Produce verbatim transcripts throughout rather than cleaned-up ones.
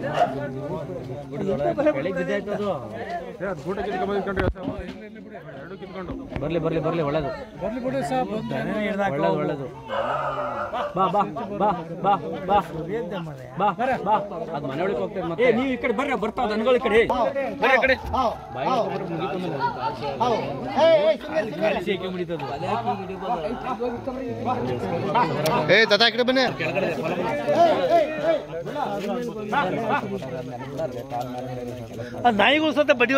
ಬರ್ಲಿ ಬರ್ಲಿ ಬರ್ಲಿ ಒಳ್ಳೇದು ಬರ್ಲಿ ಬಿಡಿ ಸಾಬ್ ಒಳ್ಳೇದು ಒಳ್ಳೇದು ಬಾ ಬಾ ಬಾ ಬಾ ಬಾ ಬಾ ಬಾ ಅದು ಮನೆ ಒಳಗೆ ಹೋಗ್ತೇವೆ ಮತ್ತೆ ನೀವು ಈ ಕಡೆ ಬರ್ರಿ ಬರ್ತಾವ ದನಗಳ ಕಡೆ ಬರ್ರಿ ಆ ಕಡೆ ಬಾಯಿ ಮುಗಿತು ಸೇಕೆ ಮುಡಿತದು ಏ ತಾತ ಈ ಕಡೆ ಬನ್ನಿ ನಾಯಿಗಳು ಸತ ಬಡಿ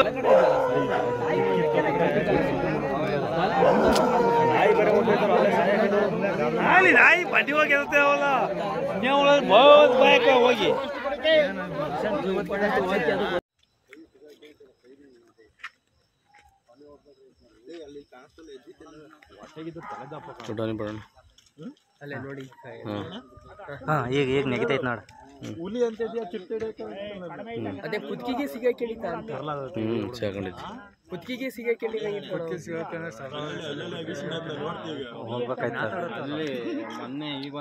ನಾಯಿ ನಾಯಿ ಬಡ್ಡಿ ಹೋಗಿ ಇರ್ತೇವಲ್ಲ ನೀವು बहुत ಬಾಯಕ ಹೋಗಿ ಅಲ್ಲೇ ನೋಡಿ ಹಾ ಈಗ ಈಗ ನೆಗಿತೈತೆ ನೋಡ ಹುಲಿ ಅಂತ ಅದೇ ಕುತ್ತಿಗೆ ಸಿಗ ಕೇಳಿತ ಅಂತ ಹ್ಮ್ ಸಾಕೊಂಡಿತ್ತು ಕುತ್ತಿಗೆ ಸಿಗ ಕೇಳಿಲ್ಲ ಕುತ್ತಿಗೆ ಸಿಗತ್ತೆ ಹೋಗ್ಬೇಕಾಯ್ತು ಅಲ್ಲಿ ಮೊನ್ನೆ ಈಗ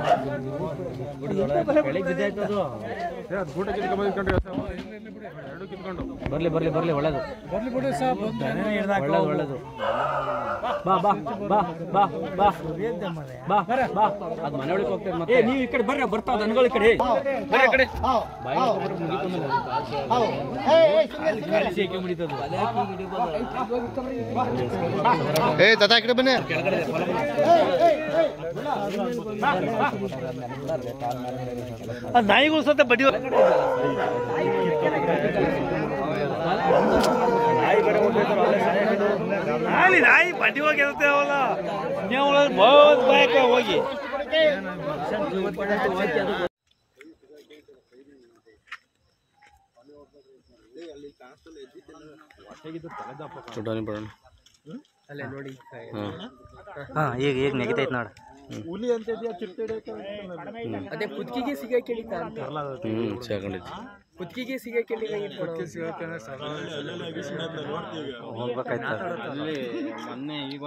ಬರ್ಲಿ ಬರ್ಲಿ ಬರ್ಲಿ ಒಳ್ಳೇದು ಬರ್ಲಿ ಬಿಡಿ ಸಾಬ್ ಒಳ್ಳೇದು ಒಳ್ಳೇದು ಬಾ ಬಾ ಬಾ ಬಾ ಬಾ ಬಾ ಬಾ ಅದು ಮನೆ ಒಳಗೆ ಹೋಗ್ತೇವೆ ಮತ್ತೆ ನೀವು ಈ ಕಡೆ ಬರ್ರಿ ಬರ್ತಾವ ದನಗಳ ಕಡೆ ಬರ್ರಿ ಆ ಕಡೆ ಬಾಯಿ ಮುಗಿತು ಸೇಕೆ ಮುಡಿತದು ಏ ತಾತ ಈ ಕಡೆ ಬನ್ನಿ ನಾಯಿಗಳು ಸತ ಬಡಿ ನಾಯಿ ನಾಯಿ ಬಡ್ಡಿ ಹೋಗಿ ಇರ್ತೇವಲ್ಲ ನೀವು बहुत ಬಾಯಕ ಹೋಗಿ ಅಲ್ಲೇ ನೋಡಿ ಹಾ ಈಗ ಈಗ ನೆಗಿತೈತೆ ನೋಡ ಹುಲಿ ಅಂತ ಅದೇ ಕುತ್ತಿಗೆ ಸಿಗ ಕೇಳಿತ ಅಂತ ಹ್ಮ್ ಸಾಕೊಂಡಿತ್ತು ಕುತ್ತಿಗೆ ಸಿಗ ಕೇಳಿಲ್ಲ ಕುತ್ತಿಗೆ ಸಿಗತ್ತೆ ಹೋಗ್ಬೇಕಾಯ್ತು ಅಲ್ಲಿ ಮೊನ್ನೆ ಈಗ